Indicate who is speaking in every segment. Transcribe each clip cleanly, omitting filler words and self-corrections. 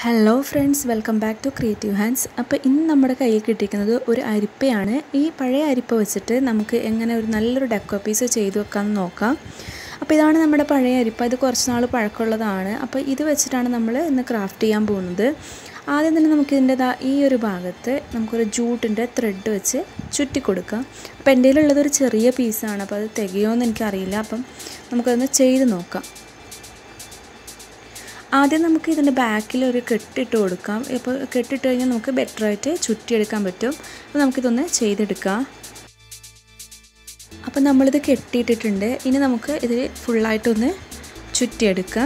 Speaker 1: Hello friends, welcome back to creative hands. അപ്പോൾ ഇന്ന് നമ്മുടെ കയ്യിൽ കിട്ടിയിരിക്കുന്നത് ഒരു അരിപ്പയാണ്. ഈ പഴയ അരിപ്പ വെച്ചിട്ട് നമുക്ക് എങ്ങനെ ഒരു നല്ലൊരു ഡെക്കോ പീസ് ചെയ്തു വെക്കാമെന്ന് നോക്കാം. അപ്പോൾ ഇതാണ് നമ്മുടെ പഴയ അരിപ്പ. ഇത് കുറച്ച് നാൾ പഴക്കമുള്ളതാണ്. അപ്പോൾ ഇത് വെച്ചിട്ടാണ് നമ്മൾ ഇന്ന് ക്രാഫ്റ്റ് ചെയ്യാൻ പോകുന്നത്. ആദ്യം തന്നെ നമുക്കിതിൻ്റെ ഈ ഒരു ഭാഗത്ത് നമുക്കൊരു ജൂട്ടിൻ്റെ ത്രെഡ് വെച്ച് ചുറ്റി കൊടുക്കാം. അപ്പോൾ എൻ്റെ കയ്യിലുള്ളതൊരു ചെറിയ പീസാണ്, അപ്പോൾ അത് തികയുമോയെന്ന് എനിക്കറിയില്ല. അപ്പം നമുക്കതൊന്ന് ചെയ്ത് നോക്കാം. ആദ്യം നമുക്ക് ഇതിൻ്റെ ബാക്കിൽ ഒരു കെട്ടിട്ട് കൊടുക്കാം. ഇപ്പോൾ കെട്ടിട്ട് കഴിഞ്ഞാൽ നമുക്ക് ബെറ്ററായിട്ട് ചുറ്റിയെടുക്കാൻ പറ്റും. അപ്പോൾ നമുക്കിതൊന്ന് ചെയ്തെടുക്കാം. അപ്പോൾ നമ്മളിത് കെട്ടിയിട്ടിട്ടുണ്ട്. ഇനി നമുക്ക് ഇത് ഫുള്ളായിട്ടൊന്ന് ചുറ്റിയെടുക്കാം.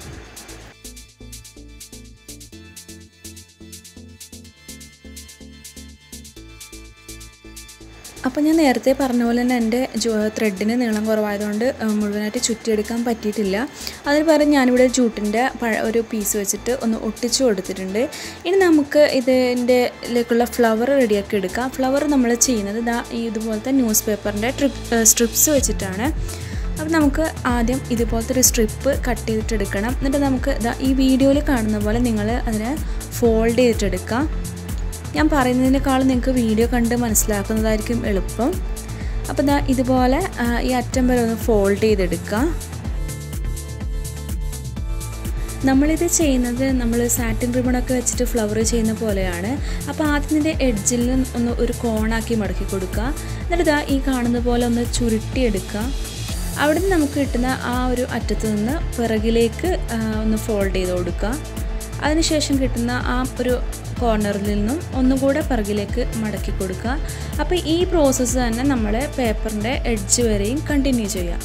Speaker 1: അപ്പോൾ ഞാൻ നേരത്തെ പറഞ്ഞ പോലെ തന്നെ എൻ്റെ ത്രെഡിന് നീളം കുറവായതുകൊണ്ട് മുഴുവനായിട്ട് ചുറ്റിയെടുക്കാൻ പറ്റിയിട്ടില്ല. അതിന് പകരം ഞാനിവിടെ ജൂട്ടിൻ്റെ ഒരു പീസ് വെച്ചിട്ട് ഒന്ന് ഒട്ടിച്ചു കൊടുത്തിട്ടുണ്ട്. ഇനി നമുക്ക് ഇതിൻ്റെലേക്കുള്ള ഫ്ലവർ റെഡിയാക്കി എടുക്കാം. ഫ്ലവർ നമ്മൾ ചെയ്യുന്നത് ഇതുപോലത്തെ ന്യൂസ് പേപ്പറിൻ്റെ സ്ട്രിപ്സ് വെച്ചിട്ടാണ്. അപ്പോൾ നമുക്ക് ആദ്യം ഇതുപോലത്തെ ഒരു സ്ട്രിപ്പ് കട്ട് ചെയ്തിട്ടെടുക്കണം. എന്നിട്ട് നമുക്ക് ഈ വീഡിയോയിൽ കാണുന്ന പോലെ നിങ്ങൾ അതിനെ ഫോൾഡ് ചെയ്തിട്ടെടുക്കാം. ഞാൻ പറയുന്നതിനേക്കാളും നിങ്ങൾക്ക് വീഡിയോ കണ്ട് മനസ്സിലാക്കുന്നതായിരിക്കും എളുപ്പം. അപ്പോൾ ഇതുപോലെ ഈ അറ്റം വരെ ഒന്ന് ഫോൾഡ് ചെയ്തെടുക്കുക. നമ്മളിത് ചെയ്യുന്നത് നമ്മൾ സാറ്റിൻ റിബണൊക്കെ വെച്ചിട്ട് ഫ്ലവർ ചെയ്യുന്ന പോലെയാണ്. അപ്പോൾ ആദ്യം ഇതിൻ്റെ എഡ്ജിൽ ഒന്ന് ഒരു കോണാക്കി മടക്കി കൊടുക്കുക. എന്നിട്ട് ഈ കാണുന്ന പോലെ ഒന്ന് ചുരുട്ടിയെടുക്കുക. അവിടെ നിന്ന് നമുക്ക് കിട്ടുന്ന ആ ഒരു അറ്റത്ത് നിന്ന് പിറകിലേക്ക് ഒന്ന് ഫോൾഡ് ചെയ്ത് കൊടുക്കുക. അതിനുശേഷം കിട്ടുന്ന ആ ഒരു കോർണറിൽ നിന്നും ഒന്നുകൂടെ പിറകിലേക്ക് മടക്കി കൊടുക്കുക. അപ്പോൾ ഈ പ്രോസസ്സ് തന്നെ നമ്മൾ പേപ്പറിൻ്റെ എഡ്ജ് വരെയും കണ്ടിന്യൂ ചെയ്യാം.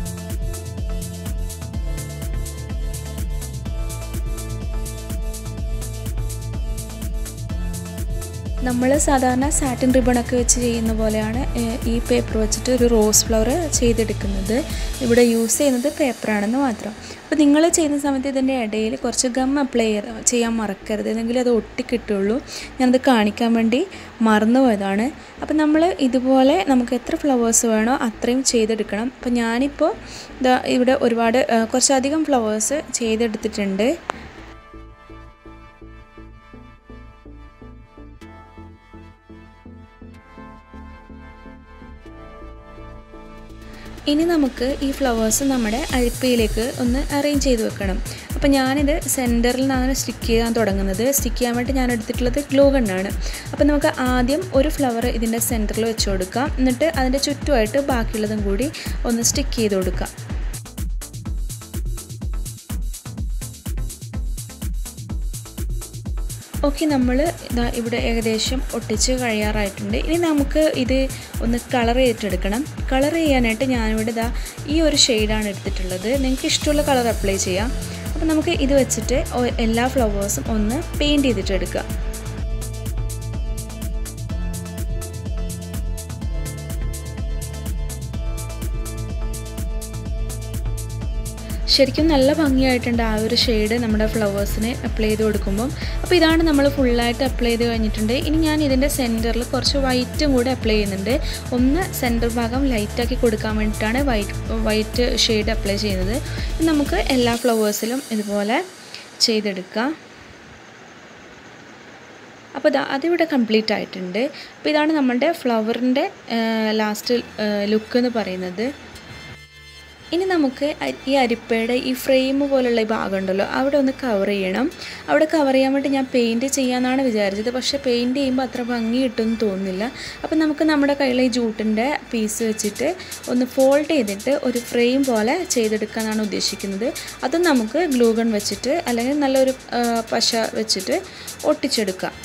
Speaker 1: നമ്മൾ സാധാരണ സാറ്റിൻ റിബണൊക്കെ വെച്ച് ചെയ്യുന്ന പോലെയാണ് ഈ പേപ്പർ വെച്ചിട്ട് ഒരു റോസ് ഫ്ലവർ ചെയ്തെടുക്കുന്നത്. ഇവിടെ യൂസ് ചെയ്യുന്നത് പേപ്പറാണെന്ന് മാത്രം. അപ്പോൾ നിങ്ങൾ ചെയ്യുന്ന സമയത്ത് ഇതിൻ്റെ ഇടയിൽ കുറച്ച് ഗം അപ്ലൈ ചെയ്യാൻ മറക്കരുത്, എന്നെങ്കിലും അത് ഒട്ടിക്കിട്ടുള്ളൂ. ഞാനത് കാണിക്കാൻ വേണ്ടി മറന്നുപോയതാണ്. അപ്പോൾ നമ്മൾ ഇതുപോലെ നമുക്ക് എത്ര ഫ്ലവേഴ്സ് വേണോ അത്രയും ചെയ്തെടുക്കണം. അപ്പോൾ ഞാനിപ്പോൾ ഇവിടെ കുറച്ചധികം ഫ്ലവേഴ്സ് ചെയ്തെടുത്തിട്ടുണ്ട്. ഇനി നമുക്ക് ഈ ഫ്ലവേഴ്സ് നമ്മുടെ അരിപ്പയിലേക്ക് ഒന്ന് അറേഞ്ച് ചെയ്ത് വെക്കണം. അപ്പോൾ ഞാനിത് സെൻറ്ററിൽ നിന്നാണ് സ്റ്റിക്ക് ചെയ്യാൻ തുടങ്ങുന്നത്. സ്റ്റിക്ക് ചെയ്യാൻ വേണ്ടി ഞാൻ എടുത്തിട്ടുള്ളത് ഗ്ലൂ ഗണ്ണാണ്. അപ്പോൾ നമുക്ക് ആദ്യം ഒരു ഫ്ലവർ ഇതിൻ്റെ സെൻറ്ററിൽ വെച്ച് കൊടുക്കാം. എന്നിട്ട് അതിൻ്റെ ചുറ്റുമായിട്ട് ബാക്കിയുള്ളതും കൂടി ഒന്ന് സ്റ്റിക്ക് ചെയ്ത് കൊടുക്കാം. ഓക്കെ, നമ്മൾ ഇവിടെ ഏകദേശം ഒട്ടിച്ച് കഴിയാറായിട്ടുണ്ട്. ഇനി നമുക്ക് ഇത് ഒന്ന് കളർ ചെയ്തിട്ടെടുക്കണം. കളർ ചെയ്യാനായിട്ട് ഞാനിവിടെ ഈ ഒരു ഷെയ്ഡാണ് എടുത്തിട്ടുള്ളത്. നിങ്ങൾക്ക് ഇഷ്ടമുള്ള കളർ അപ്ലൈ ചെയ്യാം. അപ്പോൾ നമുക്ക് ഇത് വെച്ചിട്ട് എല്ലാ ഫ്ലവേഴ്സും ഒന്ന് പെയിൻറ്റ് ചെയ്തിട്ടെടുക്കുക. ശരിക്കും നല്ല ഭംഗിയായിട്ടുണ്ട് ആ ഒരു ഷെയ്ഡ് നമ്മുടെ ഫ്ലവേഴ്സിന് അപ്ലൈ ചെയ്ത് കൊടുക്കുമ്പം. അപ്പോൾ ഇതാണ് നമ്മൾ ഫുള്ളായിട്ട് അപ്ലൈ ചെയ്ത് കഴിഞ്ഞിട്ടുണ്ട്. ഇനി ഞാൻ ഇതിൻ്റെ സെൻറ്ററിൽ കുറച്ച് വൈറ്റും കൂടെ അപ്ലൈ ചെയ്യുന്നുണ്ട്. ഒന്ന് സെൻറ്റർ ഭാഗം ലൈറ്റാക്കി കൊടുക്കാൻ വേണ്ടിയിട്ടാണ് വൈറ്റ് ഷെയ്ഡ് അപ്ലൈ ചെയ്യുന്നത്. നമുക്ക് എല്ലാ ഫ്ലവേഴ്സിലും ഇതുപോലെ ചെയ്തെടുക്കാം. അപ്പോൾ അതിവിടെ കംപ്ലീറ്റ് ആയിട്ടുണ്ട്. അപ്പോൾ ഇതാണ് നമ്മളുടെ ഫ്ലവറിൻ്റെ ലാസ്റ്റ് ലുക്ക് എന്ന് പറയുന്നത്. ഇനി നമുക്ക് ഈ അരിപ്പയുടെ ഈ ഫ്രെയിം പോലുള്ള ഈ ഭാഗം ഉണ്ടല്ലോ, അവിടെ ഒന്ന് കവർ ചെയ്യണം. അവിടെ കവർ ചെയ്യാൻ വേണ്ടി ഞാൻ പെയിൻറ്റ് ചെയ്യാമെന്നാണ് വിചാരിച്ചത്. പക്ഷേ പെയിൻറ്റ് ചെയ്യുമ്പോൾ അത്ര ഭംഗി കിട്ടുമെന്ന് തോന്നുന്നില്ല. അപ്പോൾ നമുക്ക് നമ്മുടെ കയ്യിൽ ഈ ജൂട്ടിൻ്റെ പീസ് വെച്ചിട്ട് ഒന്ന് ഫോൾഡ് ചെയ്തിട്ട് ഒരു ഫ്രെയിം പോലെ ചെയ്തെടുക്കാനാണ് ഉദ്ദേശിക്കുന്നത്. അതും നമുക്ക് ഗ്ലൂ ഗൺ വെച്ചിട്ട് അല്ലെങ്കിൽ നല്ലൊരു പശ വെച്ചിട്ട് ഒട്ടിച്ചെടുക്കാം.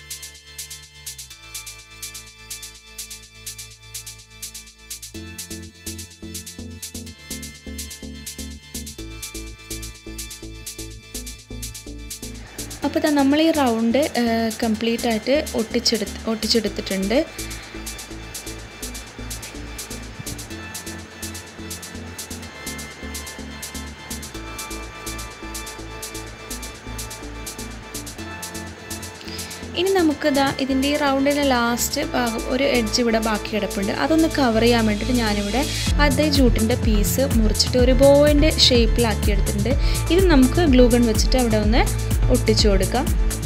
Speaker 1: അപ്പോൾ നമ്മൾ ഈ റൗണ്ട് കംപ്ലീറ്റ് ആയിട്ട് ഒട്ടിച്ചെടുത്തിട്ടുണ്ട്. ഇനി നമുക്ക് ഇതിൻ്റെ ഈ റൗണ്ടിൻ്റെ ലാസ്റ്റ് ഭാഗം ഒരു എഡ്ജ് ഇവിടെ ബാക്കി കിടപ്പുണ്ട്. അതൊന്ന് കവർ ചെയ്യാൻ വേണ്ടിയിട്ട് ഞാനിവിടെ അതേ ജൂട്ടിൻ്റെ പീസ് മുറിച്ചിട്ട് ഒരു ബോയിൻ്റെ ഷേപ്പിലാക്കി എടുത്തിട്ടുണ്ട്. ഇത് നമുക്ക് ഗ്ലൂ ഗൺ വെച്ചിട്ട് അവിടെ ഒന്ന് ഒട്ടിച്ചു കൊടുക്കാം.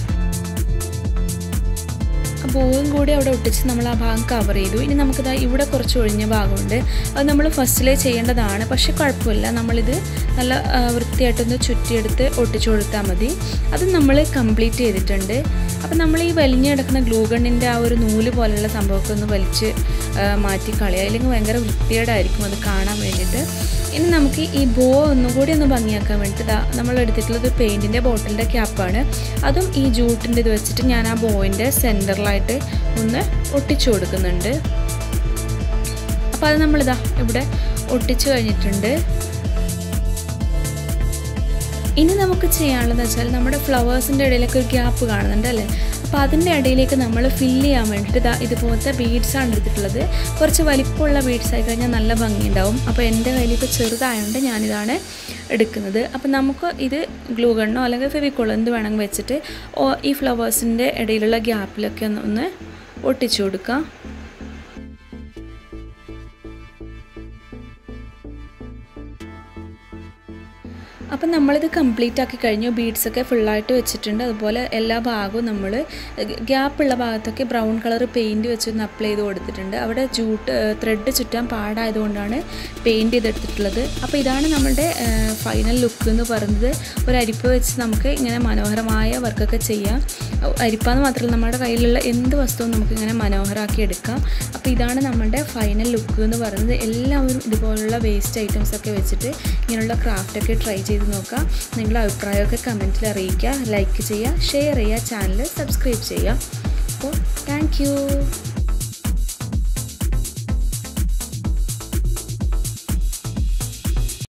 Speaker 1: ബോയും കൂടി അവിടെ ഒട്ടിച്ച് നമ്മൾ ആ ഭാഗം കവർ ചെയ്തു. ഇനി നമുക്കിതാ ഇവിടെ കുറച്ച് ഒഴിഞ്ഞ ഭാഗമുണ്ട്, അത് നമ്മൾ ഫസ്റ്റിലേ ചെയ്യേണ്ടതാണ്. പക്ഷേ കുഴപ്പമില്ല, നമ്മളിത് നല്ല വൃത്തിയായിട്ടൊന്ന് ചുറ്റിയെടുത്ത് ഒട്ടിച്ചു കൊടുത്താൽ മതി. അത് നമ്മൾ കംപ്ലീറ്റ് ചെയ്തിട്ടുണ്ട്. അപ്പം നമ്മൾ ഈ വലിഞ്ഞ് കിടക്കുന്ന ഗ്ലൂ ഗണ്ണിൻ്റെ ആ ഒരു നൂല് പോലെയുള്ള സംഭവമൊക്കെ ഒന്ന് വലിച്ച് മാറ്റി കളയുക, അല്ലെങ്കിൽ ഭയങ്കര വൃത്തികേടായിരിക്കും അത് കാണാൻ വേണ്ടിയിട്ട്. ഇനി നമുക്ക് ഈ ബോ ഒന്നുകൂടി ഒന്ന് ഭംഗിയാക്കാൻ വേണ്ടിയിട്ട് നമ്മൾ എടുത്തിട്ടുള്ളത് പെയിൻറ്റിൻ്റെ ബോട്ടിലിൻ്റെ ക്യാപ്പാണ്. അതും ഈ ജൂട്ടിൻ്റെ ഇത് വെച്ചിട്ട് ഞാൻ ആ ബോയിൻ്റെ സെൻറ്ററിലായിട്ട് ഒന്ന് ഒട്ടിച്ചു കൊടുക്കുന്നുണ്ട്. അപ്പോൾ അത് നമ്മളിതാ ഇവിടെ ഒട്ടിച്ചു കഴിഞ്ഞിട്ടുണ്ട്. ഇനി നമുക്ക് ചെയ്യാനുള്ളതെന്ന് വെച്ചാൽ നമ്മുടെ ഫ്ലവേഴ്സിൻ്റെ ഇടയിലൊക്കെ ഒരു ഗ്യാപ്പ് കാണുന്നുണ്ട് അല്ലേ, അപ്പോൾ അതിൻ്റെ ഇടയിലേക്ക് നമ്മൾ ഫില്ല് ചെയ്യാൻ വേണ്ടിയിട്ട് ഇതുപോലത്തെ ബീഡ്സാണ് എടുത്തിട്ടുള്ളത്. കുറച്ച് വലിപ്പമുള്ള ബീഡ്സ് ആയി കഴിഞ്ഞാൽ നല്ല ഭംഗിയുണ്ടാവും. അപ്പോൾ എൻ്റെ കയ്യിൽ ഇപ്പോൾ ചെറുതായതുകൊണ്ട് ഞാനിതാണ് എടുക്കുന്നത്. അപ്പോൾ നമുക്ക് ഇത് ഗ്ലൂ ഗണ്ണോ അല്ലെങ്കിൽ ഫെവിക്കോളോ എന്ത് വേണമെങ്കിൽ വെച്ചിട്ട് ഈ ഫ്ലവേഴ്സിൻ്റെ ഇടയിലുള്ള ഗ്യാപ്പിലൊക്കെ ഒന്ന് ഒട്ടിച്ചു കൊടുക്കാം. അപ്പം നമ്മളിത് കംപ്ലീറ്റ് ആക്കി കഴിഞ്ഞു. ബീഡ്സൊക്കെ ഫുള്ളായിട്ട് വെച്ചിട്ടുണ്ട്. അതുപോലെ എല്ലാ ഭാഗവും നമ്മൾ ഗ്യാപ്പുള്ള ഭാഗത്തൊക്കെ ബ്രൗൺ കളർ പെയിൻറ്റ് വെച്ചൊന്ന് അപ്ലൈ ചെയ്ത് കൊടുത്തിട്ടുണ്ട്. അവിടെ ത്രെഡ് ചുറ്റാൻ പാടായതുകൊണ്ടാണ് പെയിൻറ്റ് ചെയ്തെടുത്തിട്ടുള്ളത്. അപ്പോൾ ഇതാണ് നമ്മളുടെ ഫൈനൽ ലുക്ക് എന്ന് പറയുന്നത്. ഒരു അരിപ്പ വെച്ച് നമുക്ക് ഇങ്ങനെ മനോഹരമായ വർക്കൊക്കെ ചെയ്യാം. അരിപ്പാന്ന് മാത്രമല്ല, നമ്മുടെ കയ്യിലുള്ള എന്ത് വസ്തുവും നമുക്കിങ്ങനെ മനോഹരമാക്കി എടുക്കാം. അപ്പോൾ ഇതാണ് നമ്മളുടെ ഫൈനൽ ലുക്ക് എന്ന് പറയുന്നത്. എല്ലാവരും ഇതുപോലുള്ള വേസ്റ്റ് ഐറ്റംസൊക്കെ വെച്ചിട്ട് ഇങ്ങനെയുള്ള ക്രാഫ്റ്റൊക്കെ ട്രൈ ചെയ്ത് നോക്കാം. നിങ്ങളുടെ അഭിപ്രായമൊക്കെ കമൻറ്റിൽ അറിയിക്കുക, ലൈക്ക് ചെയ്യുക, ഷെയർ ചെയ്യുക, ചാനൽ സബ്സ്ക്രൈബ് ചെയ്യുക. അപ്പോൾ താങ്ക് യു.